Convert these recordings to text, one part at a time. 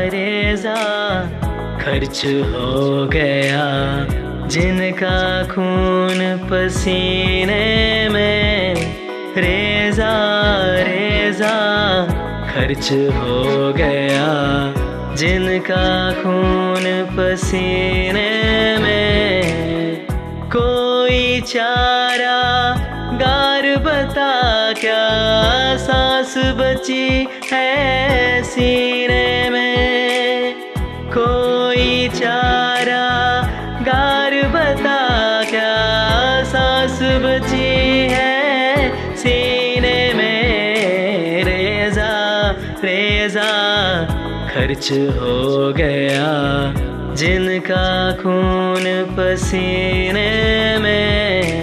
रेजा खर्च हो गया, जिनका खून पसीने में। रेजा रेजा खर्च हो गया, जिनका खून पसीने में। कोई चारा गार बता क्या सांस बची है सीने में। कोई चारा गार बता क्या सांस बची है सीने में। रेजा रेजा खर्च हो गया, जिनका खून पसीने में।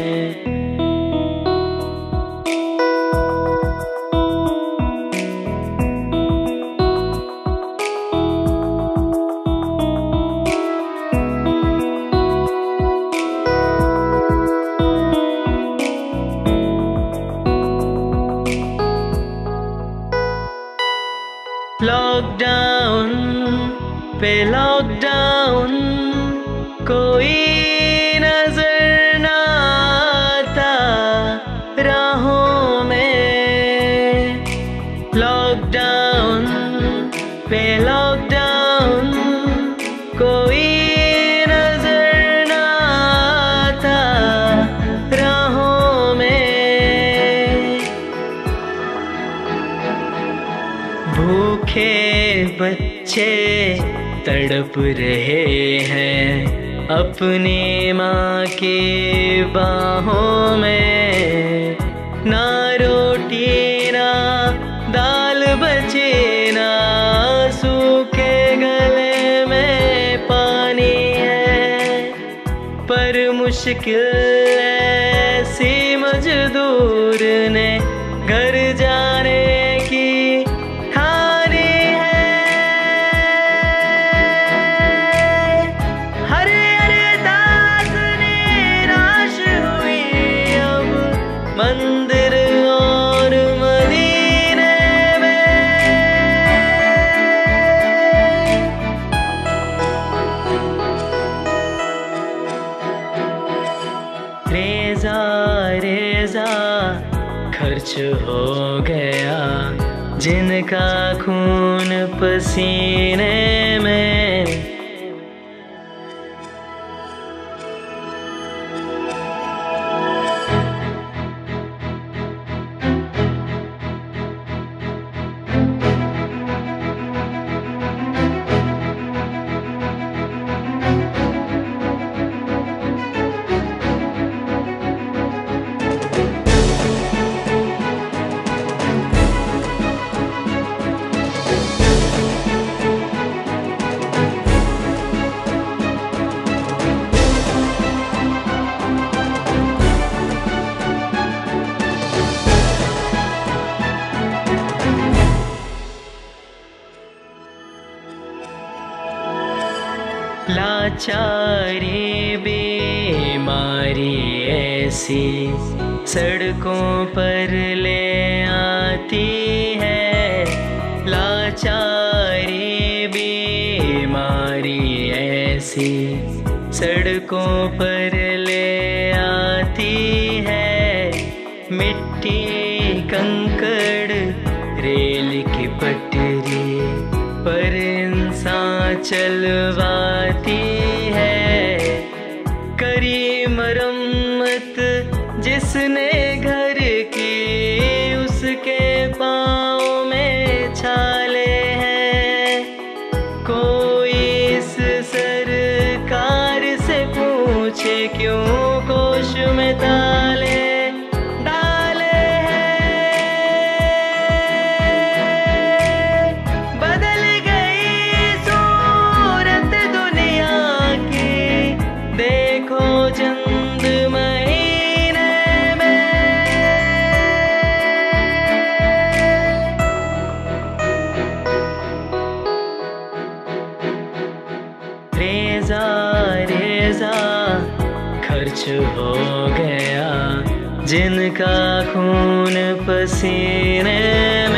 लॉकडाउन पे लॉकडाउन, कोई नजर ना आता राहों में। लॉकडाउन पे लॉकडाउन, कोई नजर ना आता राहों में। भूखे बच्चे तड़प रहे हैं अपनी माँ की बाहों में। ना रोटी ना दाल बचे, ना सूखे गले में पानी है। पर मुश्किल ऐसी मजदूर ने घर जाने की मंदिर और मदीने में। रेजा रेजा खर्च हो गया, जिनका खून पसीने में। लाचारी बीमारी ऐसी सड़कों पर ले आती है। लाचारी बीमारी ऐसी सड़कों पर ले आती है। मिट्टी कंकड़ रेल की पटरी पर इंसान चलवाती है। करी मरम्मत जिसने घर की, उसके पाँव में छाले हैं। कोई इस सरकार से पूछे क्यों कोश में ताले खर्च हो गया, जिनका खून पसीने